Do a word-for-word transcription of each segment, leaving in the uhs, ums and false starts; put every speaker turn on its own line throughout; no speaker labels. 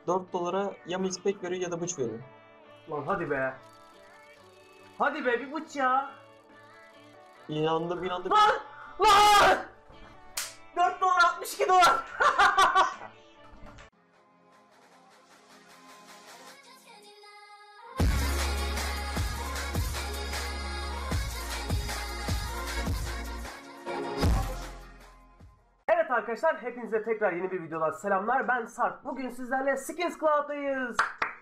dört dolara ya Mixpack veriyor ya da bıç veriyor.
Lan hadi be. Hadi be bir bıç ya.
İnandım inandım.
Lan! Lan! dört dolar altmış iki dolar. Evet arkadaşlar, hepinize tekrar yeni bir videodan selamlar. Ben Sarp. Bugün sizlerle Skins Cloud'dayız.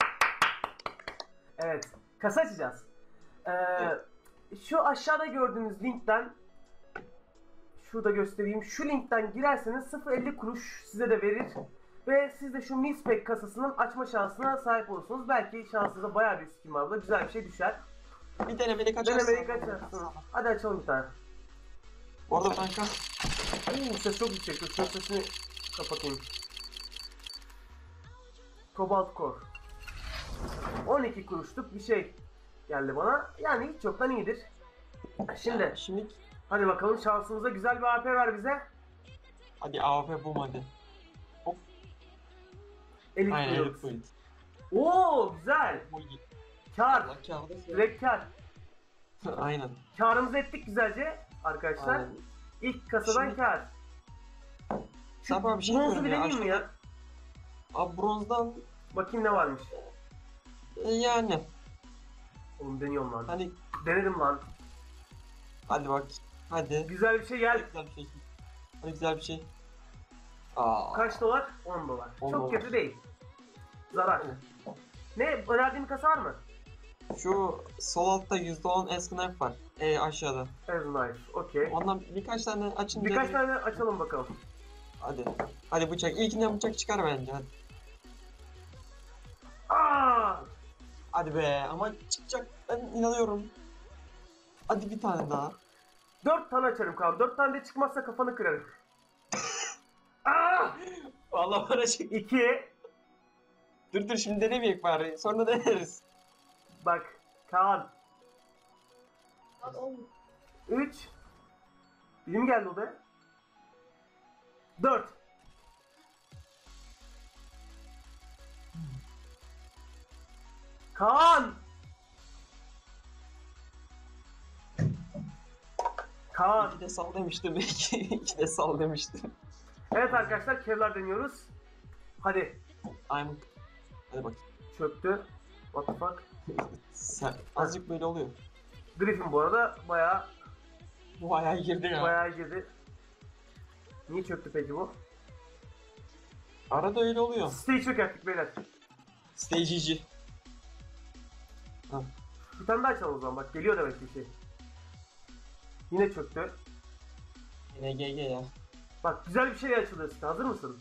Evet, kasa açacağız. Ee,
Evet.
Şu aşağıda gördüğünüz linkten, şurada göstereyim. Şu linkten girerseniz sıfır virgül elli kuruş size de verir. Ve siz de şu Mixpack kasasının açma şansına sahip olursunuz. Belki şansınızda bayağı bir skin var burada. Güzel bir şey düşer.
Bir denemelik açarsın.
Denemeyi kaçarsın. Hadi açalım bir tane.
Bu arada kanka.
Oo, ses çok yüksek. Dur, ses sesini kapatayım. Cobalt Core. on iki kuruşluk bir şey geldi bana. Yani hiç yoktan iyidir. Şimdi,
Yani şimdi
hadi bakalım şansımıza güzel bir A P ver bize.
hadi A W P bum hadi. Hop.
Elit
Aynen
diyoruz.
Elite Point.
Oo güzel. Kar.
Allah kârda.
Direkt kar.
Aynen.
Karımızı ettik güzelce arkadaşlar.
Aynen.
İlk kasadan
Şimdi-
kar.
Sarp abi bir şey
Bronzu
diyorum
bir
ya.
deneyeyim mi ya?
Abi bronzdan
Bakayım ne varmış.
e, yani.
Oğlum deniyorum lan.
Hani
Denedim lan.
hadi bak. Hadi.
Güzel bir şey gel.
Güzel bir şey. Hadi güzel bir şey. Aa.
Kaç dolar? on dolar.
on
Çok
dolar.
kötü değil. Zarar. Ne? Önerdiğin bir kasa var mı?
Şu sol altta yüzde on esnaf var. E aşağıda.
As nice. Okey.
Ondan birkaç tane açınca
Birkaç
direkt-
tane açalım bakalım.
Hadi. Hadi bıçak. İlkinden bıçak çıkar bence. Hadi.
Aa!
Hadi be ama çıkacak. Ben inanıyorum. Hadi bir tane daha.
Dört tane açarım Kaan. Dört tane de çıkmazsa kafanı kırarım. Aa!
Vallahi bana çık.
İki.
Dur dur şimdi denemeyek bari. Sonra deneriz.
Bak. Kaan. Üç. Biri mi geldi odaya? Dört. Kaan. Kaan.
İki de sal demiştim. İki, iki de sal demiştim.
Evet arkadaşlar, kevlar deniyoruz. Hadi.
I'm... Hadi bak.
Çöktü. What the fuck?
Sen... Azıcık böyle oluyor.
Griffin bu arada bayağı
Bu bayağı girdi ya.
bayağı girdi. Niye çöktü peki bu?
Arada öyle oluyor.
Stage çökerttik beyler.
Stageci.
Bir tane daha açalım o zaman, bak geliyor demek ki bir şey. Yine çöktü.
Yine G G ya.
Bak güzel bir şey açılıyor size, hazır mısın?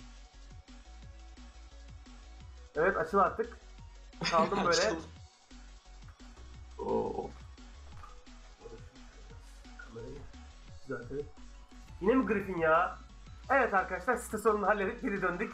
Evet, açıl artık. Kaldım böyle.
Açıldı. Oo.
Kamerayı düzeltelim. Yine mi Griffin ya? Evet arkadaşlar, site sorununu halledip geri döndük.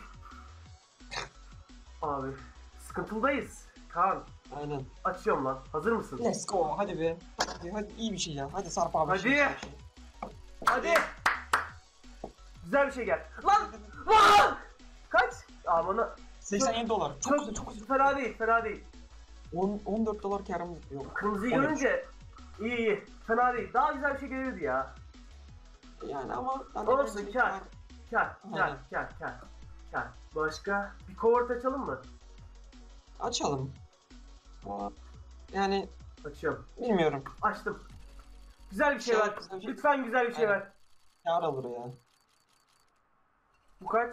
Abi sıkıntıdayız. Kaan
Aynen.
açıyorum lan. Hazır mısın?
Let's go. Hadi be. Hadi, hadi iyi bir şey ya. Hadi Sarp abi.
Hadi.
Şey, şey.
Hadi. Güzel bir şey gel. Lan! Lan! Kaç? Amına.
seksen yedi dolar. Çok,
Çok,
güzel, çok güzel.
fena değil, fena değil.
on, on dört dolar karımız yok.
Kırmızıyı
on üç.
görünce iyi iyi. Fena değil. Daha güzel bir şey gelirdi ya.
Yani ama ben
Olsun,
de-
kar. Kar, kar,
Aynen.
kar, kar. Kar. Başka bir covert açalım mı?
Açalım. Ama yani
Açıyorum.
bilmiyorum.
Açtım. Güzel bir şey
Şey,
ver.
güzel bir şey-
Lütfen güzel bir şey
Aynen.
ver.
Kar alır ya.
Bu kaç?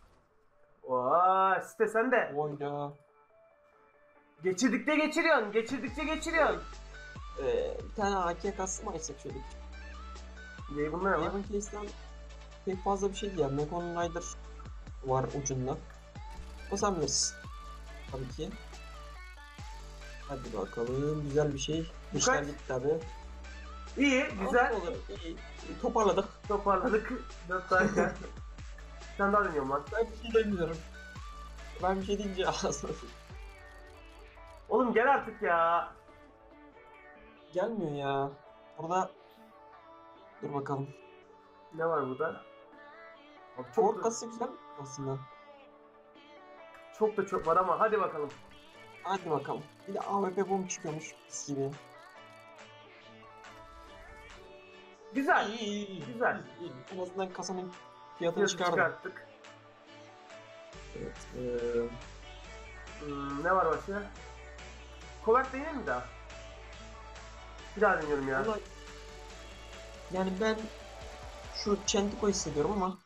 Vay, site sende.
Oyda.
Geçirdikçe geçiriyorsun. Geçirdikçe geçiriyorsun.
Ee, bir tane A K kastı mı açsak şöyle?
Neyi bunlar ama?
Evan Case'den pek fazla bir şey değil ya. Mekon Rider var ucunda. O sen bilirsin. Tabii ki. Hadi bakalım. Güzel bir şey.
Bu
İşler
kaç?
gitti tabii.
İyi, güzel.
Olur, iyi. Toparladık.
Toparladık. Dört tane kar. Bir tane daha deniyorum lan.
Ben bir şey demiyorum. Ben bir şey deyince ağzına
Oğlum gel artık ya.
gelmiyor ya. Burada dur bakalım.
Ne var burada? Bak
Çok
çok
kası güzel aslında.
Çok da çok var ama hadi bakalım.
Hadi bakalım. Bir de A W P boom çıkıyormuş pis gibi.
Güzel.
İyi, iyi, iyi.
Güzel.
İyi, iyi. En azından kasanın fiyatını
Fiyatı
çıkardım.
çıkarttık.
Evet. Ee,
Hmm, ne var başka? Covert deneyim mi daha? Bir daha deniyorum ya.
vallahi- yani ben şu Çentiko hissediyorum ama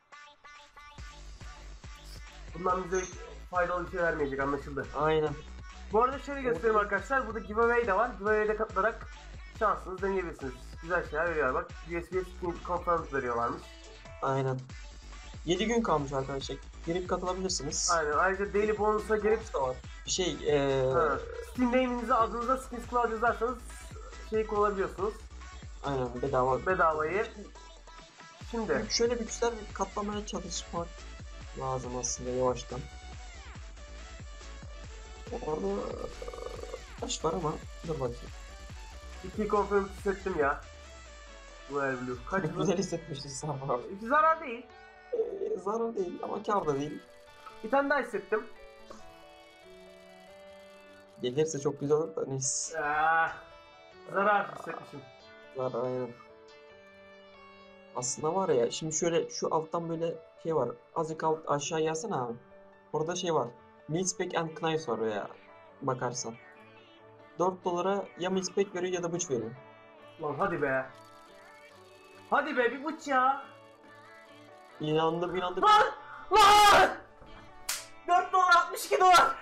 Bundan bize faydalı bir şey vermeyecek, anlaşıldı.
aynen.
Bu arada şöyle göstereyim arkadaşlar. Burada giveaway de var. Giveaway'de katılarak şansınızı deneyebilirsiniz. Güzel şeyler veriyorlar bak. U S B skin conference veriyorlarmış.
Aynen. yedi gün kalmış arkadaşlar. Girip katılabilirsiniz.
Aynen. Ayrıca daily bonus'a gelip
Bonus da var. Bir şey ee,
ha, Steam name'inizi adınıza Skins Cloud yazarsanız şey kullanabiliyorsunuz.
aynen bedava.
Bedavayı. Şimdi
Şöyle bir güzel bir katlamaya çalışmak lazım aslında yavaştan. Orada taş var ama dur bakayım.
iki conference hissettim ya. Bu el blue. Kaç bu?
Güzel hissetmişiz sabah abi.
Hiç zarar değil.
Ee, zarar değil ama kar da değil.
Bir tane daha hissettim.
Gelirse çok güzel olur da neyse.
Ah, zarar hissetmişim.
Zarar aynen. Aslında var ya şimdi şöyle şu alttan böyle şey var. Azıcık alt aşağı gelsene abi. Orada şey var. Milspec and Knives var ya bakarsan. dört dolara ya milspec veriyor ya da bıç veriyor.
Lan hadi be. Hadi be bir bıç ya.
İnandım inandım.
Lan! Lan! dört dolar altmış iki dolar.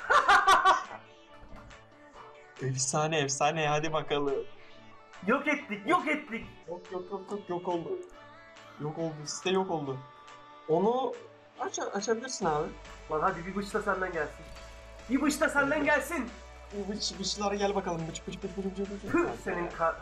Efsane efsane hadi bakalım.
Yok ettik, yok ettik.
Yok yok yok yok yok oldu. Yok oldu site yok oldu. Onu aç açabilirsin abi.
Lan hadi bir bıç da senden gelsin. Bir bıç da senden gelsin.
Bu bıç bıçlara gel bakalım bıç bıç bıç bıç bıç bıç.
Tüh, senin ka...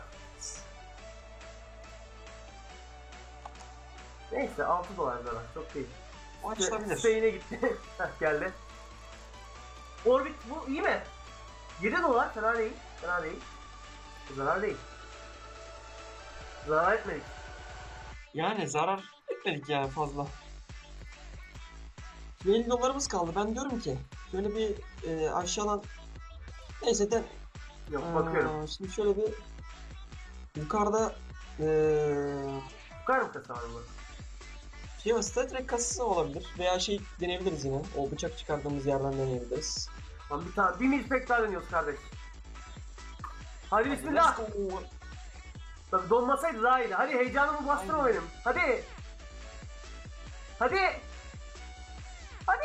Neyse altı dolar zarar, çok değil.
O açılabilir.
Siteğine gitti. Heh, geldi. Orbit bu iyi mi? yedi dolar fena değil. Fena değil. Zarar değil. Zarar etmedik.
Yani zarar etmedik yani fazla. Şimdi elli dolarımız kaldı. Ben diyorum ki şöyle bir e, aşağıdan neyse de
Yok
Aa,
bakıyorum.
şimdi şöyle bir yukarıda e,
Bakar mı kasa var mı?
şey var, Star Trek kasası olabilir veya şey deneyebiliriz yine. O bıçak çıkardığımız yerden deneyebiliriz.
Lan bir tane bir milspek daha deniyoruz kardeş. Hadi bismillah.
Let's go.
Tabii donmasaydı daha iyiydi. Hadi heyecanımı bastırma
Aynen.
benim. Hadi. Hadi. Hadi.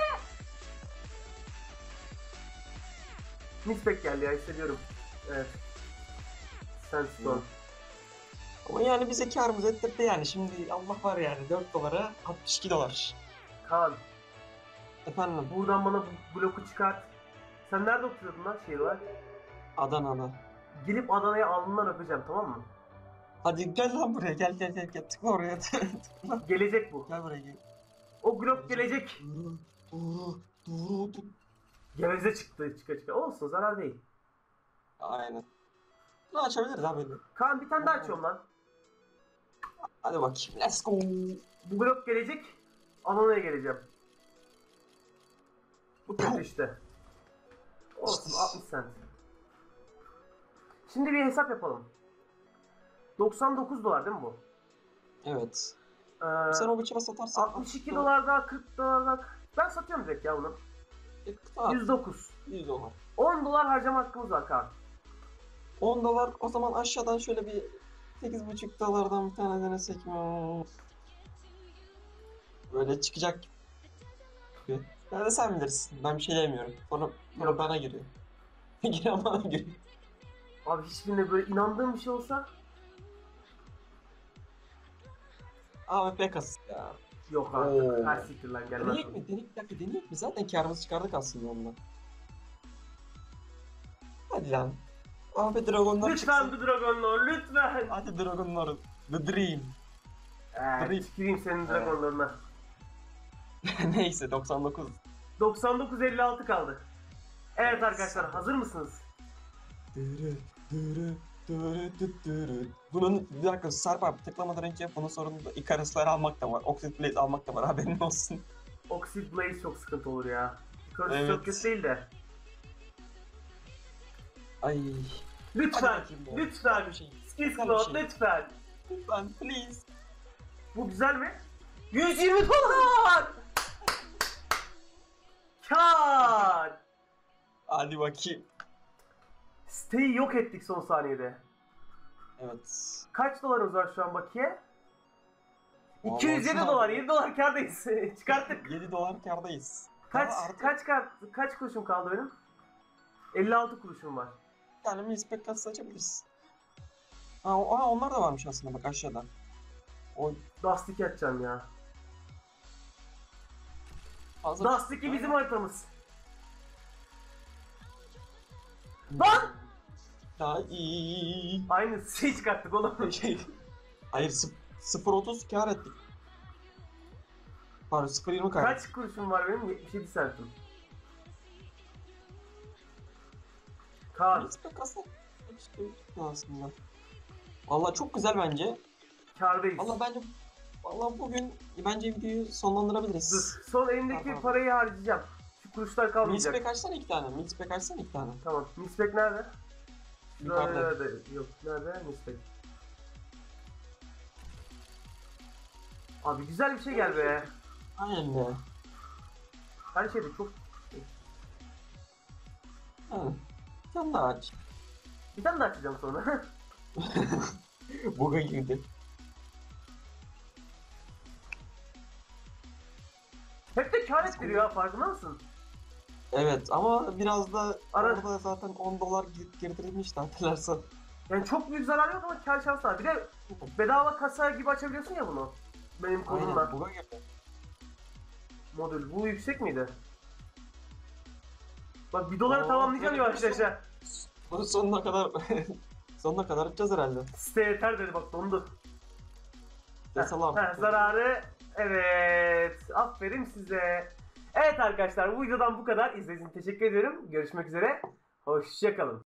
Milspek geldi ya, hissediyorum. Evet. Sandstone.
Ama yani bize karımız ettirdi yani. Şimdi Allah var yani dört dolara altmış iki dolar.
Kaan,
Efendim
buradan bana bu bloku çıkart. Sen nerede oturuyordun lan şehir olarak?
Adana'da.
Gelip Adana'ya alnından öpeceğim, tamam mı?
Hadi gel lan buraya gel gel gel gel tıkla oraya tıkla.
Gelecek bu.
Gel buraya gel.
O blok gelecek.
Doğru doğru doğru. doğru.
Geveze çıktı çıka çıka. Olsun, zarar değil.
Aynen. Bunu açabiliriz abi.
Kaan bir tane daha açıyorum lan.
Hadi bakayım let's go.
Bu blok gelecek. Adana'ya geleceğim. Bu kötü işte. Olsun, altmış cent. Şimdi bir hesap yapalım. doksan dokuz dolar değil mi bu?
Evet.
Ee,
Sen o bıçağı satarsan
altmış iki dolar daha, kırk dolar daha. Ben satıyorum direkt ya bunu.
Tamam.
yüz dokuz.
yüz dolar.
on dolar harcama hakkımız var Kaan.
on dolar o zaman aşağıdan şöyle bir sekiz buçuk dolardan bir tane denesek mi? Böyle çıkacak gibi. Ya da sen bilirsin. Ben bir şey demiyorum. Sonra, sonra
Yok.
bana giriyor. Yine bana giriyor.
Abi hiçbirine böyle inandığım bir şey olsa.
A W P kasası ya.
Yok artık.
Oo.
Her siktir lan, gelmez.
Deneyek mi? Deneyek, bir dakika deneyek mi? Zaten karımızı çıkardık aslında ondan. Hadi lan. A W P Dragonlar
Lütfen
çıksın.
The Dragon'lar, lütfen.
Hadi Dragonlar. The Dream.
Eee
Dream.
tüküreyim senin Dragon'larına.
Neyse doksan dokuz.
doksan dokuz elli altı kaldı. Evet arkadaşlar, hazır mısınız?
Dırı, dırı, dırı, dırı, dırı. Bunun bir dakika Sarp abi tıklamadan önce bunun sonunda Icarus'ları almak da var. Oxid Blaze almak da var haberin olsun.
Oxid Blaze çok sıkıntı olur ya. Curse
Evet.
çok kötü değil de.
Ay.
Lütfen,
Hadi bakayım ya.
lütfen.
Bir şey.
Skill
Güzel bir
slot,
şey.
lütfen.
Lütfen please.
Bu güzel mi? yüz yirmi dolar! Kar!
Hadi bakayım.
Siteyi yok ettik son saniyede.
Evet.
Kaç dolarımız var şu an bakiye?
Vallahi
iki yüz yedi
şu an-
dolar, yedi dolar kârdayız. Çıkarttık.
yedi dolar kârdayız.
Kaç
Daha artık
kaç kart kaç kuruşum kaldı benim? elli altı kuruşum var.
bir tane mispek kasası açabiliriz. Ha, o- ha, onlar da varmış aslında bak aşağıda. O
Dust iki açacağım ya.
fazla...
Dust iki bizim haritamız. Lan!
Daha iyi.
Aynı şey çıkarttık oğlum.
Şey, hayır sıfır otuz kar ettik. Pardon sıfır yirmi kar.
Kaç kuruşum var benim? yetmiş yedi centim. Kar.
Mispek kasa aslında. Valla çok güzel bence.
Kârdayız.
Valla bence Valla bugün bence videoyu sonlandırabiliriz.
Dur. Son elimdeki
Tamam.
parayı harcayacağım. Şu kuruşlar kalmayacak.
Mispek açsana iki tane. Mispek açsana iki tane.
Tamam. Mispek nerede?
Yukarıda.
Nerede? Yok. Nerede? Mispek. Abi güzel bir şey gel be.
Aynen be.
Her şeyde çok...
Ha. Sen de aç.
Bir tane daha açacağım sonra.
Buga girdi.
Hep de kâr ettiriyor ha, farkında mısın?
Evet ama biraz da
Ara-
orada zaten on dolar gir- girdirilmişti hatırlarsan.
Yani çok büyük zarar yok ama kâr şansı var. Bir de bedava kasa gibi açabiliyorsun ya bunu. Benim kodumla.
Aynen buga girdi.
Modül. Bu yüksek miydi? Bak bir dolara
Oo,
tamamlayacağım
böyle
yavaş
bir
yavaş.
Bunu sonuna kadar sonuna kadar yapacağız herhalde.
Site yeter dedi bak, dondu.
Desal
Heh,
artık.
zararı evet. Aferin size. Evet arkadaşlar, bu videodan bu kadar. İzlediğiniz için teşekkür ediyorum. Görüşmek üzere. Hoşçakalın.